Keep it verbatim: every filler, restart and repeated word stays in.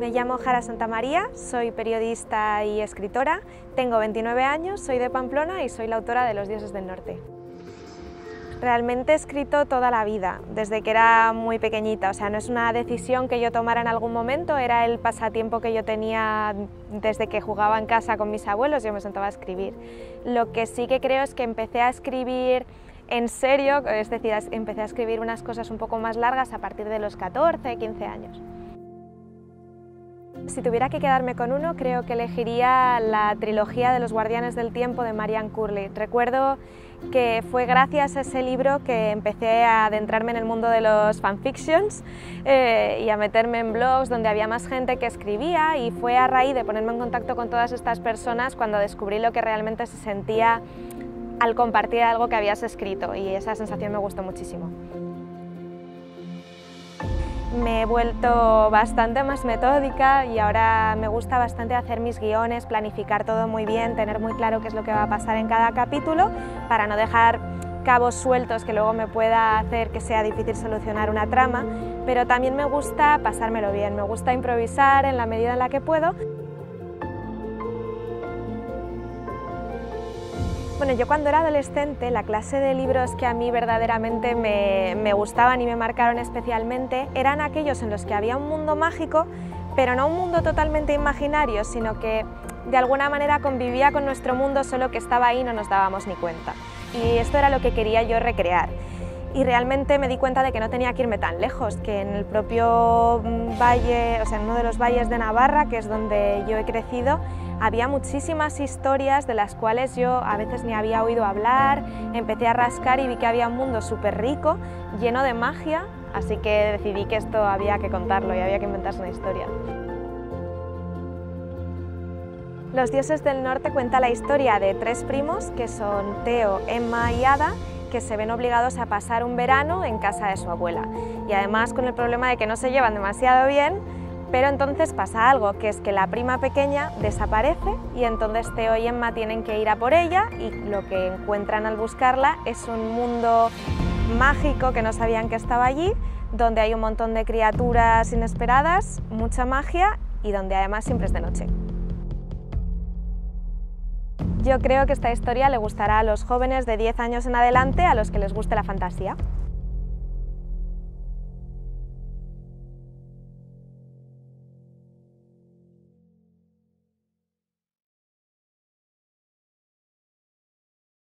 Me llamo Jara Santamaría, soy periodista y escritora, tengo veintinueve años, soy de Pamplona y soy la autora de Los dioses del norte. Realmente he escrito toda la vida, desde que era muy pequeñita, o sea, no es una decisión que yo tomara en algún momento, era el pasatiempo que yo tenía desde que jugaba en casa con mis abuelos, yo me sentaba a escribir. Lo que sí que creo es que empecé a escribir en serio, es decir, empecé a escribir unas cosas un poco más largas a partir de los catorce, quince años. Si tuviera que quedarme con uno, creo que elegiría la trilogía de Los guardianes del tiempo de Marianne Curley. Recuerdo que fue gracias a ese libro que empecé a adentrarme en el mundo de los fanfictions eh, y a meterme en blogs donde había más gente que escribía, y fue a raíz de ponerme en contacto con todas estas personas cuando descubrí lo que realmente se sentía al compartir algo que habías escrito, y esa sensación me gustó muchísimo. Me he vuelto bastante más metódica y ahora me gusta bastante hacer mis guiones, planificar todo muy bien, tener muy claro qué es lo que va a pasar en cada capítulo para no dejar cabos sueltos que luego me pueda hacer que sea difícil solucionar una trama, pero también me gusta pasármelo bien, me gusta improvisar en la medida en la que puedo. Bueno, yo cuando era adolescente, la clase de libros que a mí verdaderamente me, me gustaban y me marcaron especialmente eran aquellos en los que había un mundo mágico, pero no un mundo totalmente imaginario, sino que de alguna manera convivía con nuestro mundo, solo que estaba ahí y no nos dábamos ni cuenta. Y esto era lo que quería yo recrear. Y realmente me di cuenta de que no tenía que irme tan lejos, que en el propio valle, o sea, en uno de los valles de Navarra, que es donde yo he crecido, había muchísimas historias de las cuales yo a veces ni había oído hablar. Empecé a rascar y vi que había un mundo súper rico, lleno de magia, así que decidí que esto había que contarlo y había que inventarse una historia. Los dioses del norte cuenta la historia de tres primos, que son Teo, Emma y Ada, que se ven obligados a pasar un verano en casa de su abuela, y además con el problema de que no se llevan demasiado bien, pero entonces pasa algo, que es que la prima pequeña desaparece y entonces Teo y Emma tienen que ir a por ella, y lo que encuentran al buscarla es un mundo mágico que no sabían que estaba allí, donde hay un montón de criaturas inesperadas, mucha magia y donde además siempre es de noche. Yo creo que esta historia le gustará a los jóvenes de diez años en adelante, a los que les guste la fantasía.